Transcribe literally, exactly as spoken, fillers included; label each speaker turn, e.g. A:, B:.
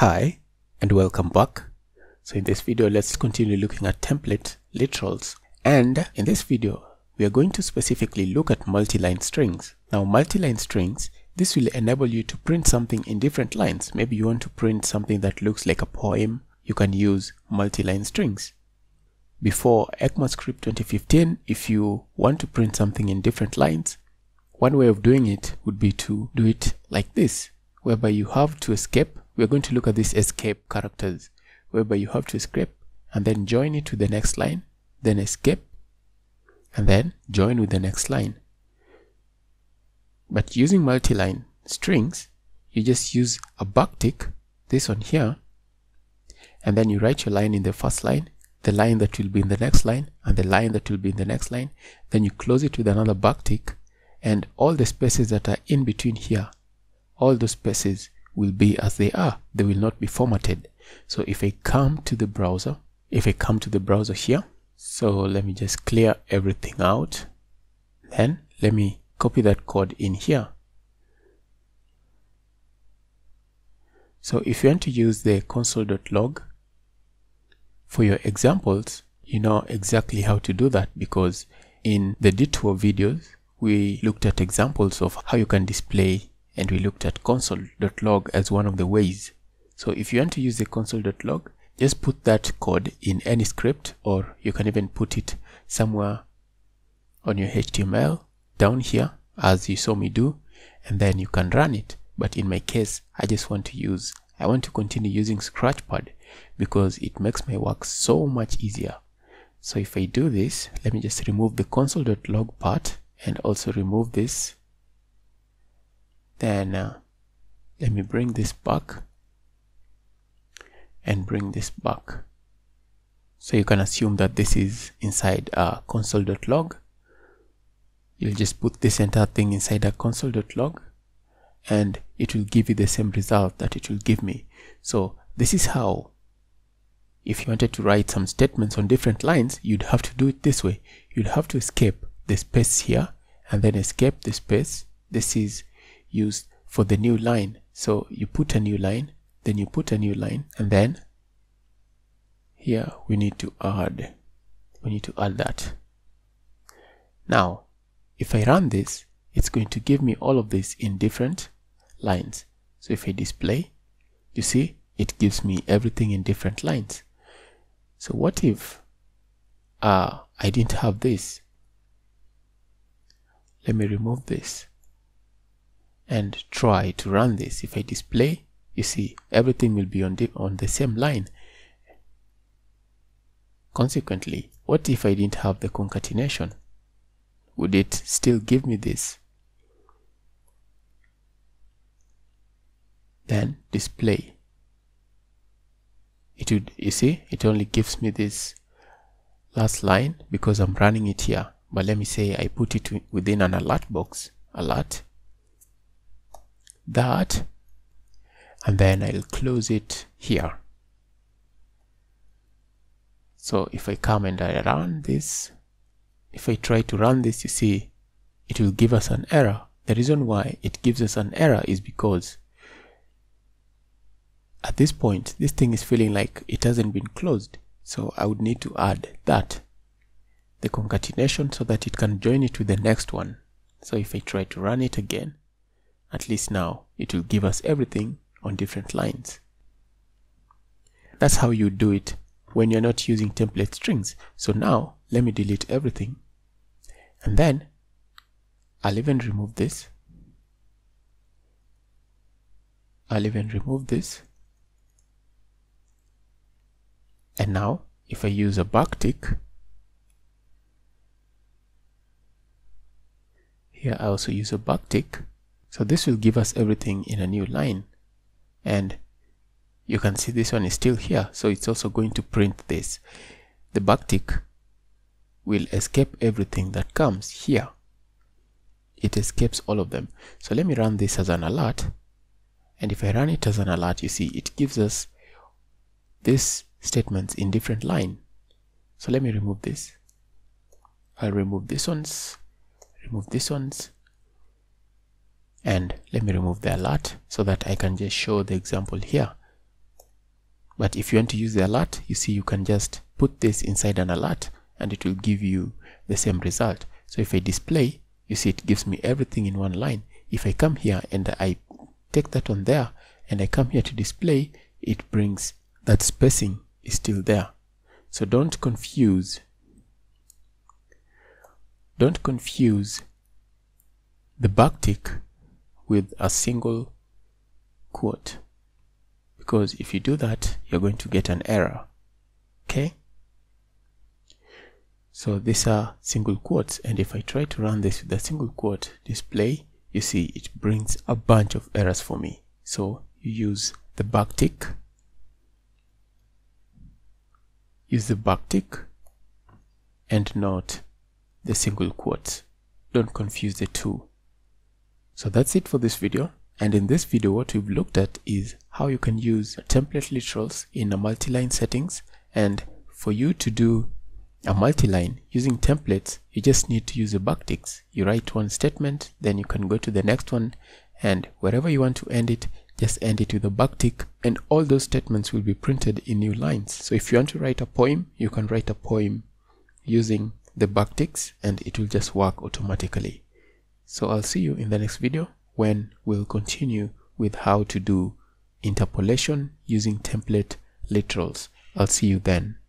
A: Hi and welcome back. So in this video, let's continue looking at template literals, and in this video we are going to specifically look at multi-line strings. Now multi-line strings, this will enable you to print something in different lines. Maybe you want to print something that looks like a poem, you can use multi-line strings. Before ECMAScript twenty fifteen, if you want to print something in different lines, one way of doing it would be to do it like this, whereby you have to escape. We're going to look at these escape characters, whereby you have to escape and then join it to the next line, then escape and then join with the next line. But using multi-line strings, you just use a backtick, this one here, and then you write your line in the first line, the line that will be in the next line, and the line that will be in the next line. Then you close it with another backtick, and all the spaces that are in between here, all those spaces will be as they are. They will not be formatted. So if I come to the browser, if I come to the browser here, so let me just clear everything out. Then let me copy that code in here. So if you want to use the console.log for your examples, you know exactly how to do that, because in the detour videos, we looked at examples of how you can display, and we looked at console.log as one of the ways. So if you want to use the console.log, just put that code in any script, or you can even put it somewhere on your H T M L down here, as you saw me do, and then you can run it. But in my case, I just want to use, I want to continue using Scratchpad because it makes my work so much easier. So if I do this, let me just remove the console.log part and also remove this. Then uh, let me bring this back and bring this back. So you can assume that this is inside uh, console.log. You'll just put this entire thing inside a console.log and it will give you the same result that it will give me. So this is how, if you wanted to write some statements on different lines, you'd have to do it this way. You'd have to escape the space here and then escape the space. This is used for the new line. So you put a new line, then you put a new line, and then here we need to add, we need to add that. Now, if I run this, it's going to give me all of this in different lines. So if I display, you see, it gives me everything in different lines. So what if uh, I didn't have this? Let me remove this and try to run this. If I display, you see everything will be on the, on the same line. Consequently, what if I didn't have the concatenation? Would it still give me this? Then display. It would, you see, it only gives me this last line because I'm running it here. But let me say I put it within an alert box, alert, that, and then I'll close it here. So if I come and I run this, if I try to run this, you see it will give us an error. The reason why it gives us an error is because at this point this thing is feeling like it hasn't been closed. So I would need to add that, the concatenation, so that it can join it with the next one. So if I try to run it again, at least now it will give us everything on different lines. That's how you do it when you're not using template strings. So now let me delete everything, and then I'll even remove this. I'll even remove this. And now if I use a backtick, here I also use a backtick. So this will give us everything in a new line, and you can see this one is still here, so it's also going to print this. The backtick will escape everything that comes here. It escapes all of them. So let me run this as an alert, and if I run it as an alert, you see it gives us these statements in different line. So let me remove this. I'll remove these ones, remove these ones, and let me remove the alert so that I can just show the example here. But if you want to use the alert, you see you can just put this inside an alert and it will give you the same result. So if I display, you see it gives me everything in one line. If I come here and I take that on there and I come here to display, it brings that spacing is still there. So don't confuse don't confuse the backtick with a single quote, because if you do that, you're going to get an error. Okay, so these are single quotes, and if I try to run this with a single quote display, you see it brings a bunch of errors for me. So you use the backtick use the backtick and not the single quotes. Don't confuse the two. So that's it for this video. And in this video, what we've looked at is how you can use template literals in a multi-line settings. And for you to do a multi-line using templates, you just need to use the backticks. You write one statement, then you can go to the next one, and wherever you want to end it, just end it with a backtick, and all those statements will be printed in new lines. So if you want to write a poem, you can write a poem using the backticks and it will just work automatically. So I'll see you in the next video when we'll continue with how to do interpolation using template literals. I'll see you then.